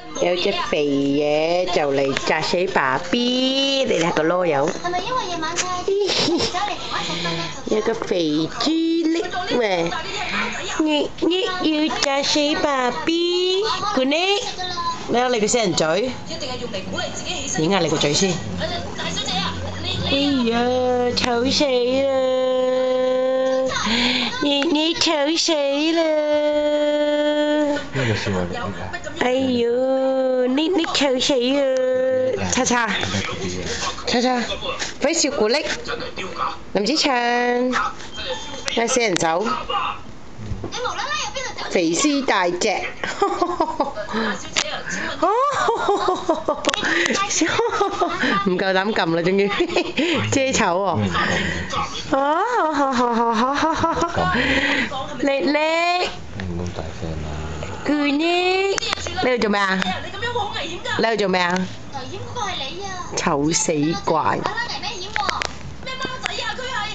有隻肥嘢就嚟砸死爸 B， 你睇個囉柚。係咪因為夜晚太有個肥豬力喎，要砸死爸 B， 佢呢？你睇你個死人嘴，影下你個嘴先。哎呀，醜死啦！你醜死啦！哎呦，你醜死啊！叉叉，飛小古力，林子祥，睇死人走，肥屍大隻，唔夠膽撳啦，仲要遮醜喎，力力，佢呢？你喺度做咩啊？你喺度做咩啊？醜死怪！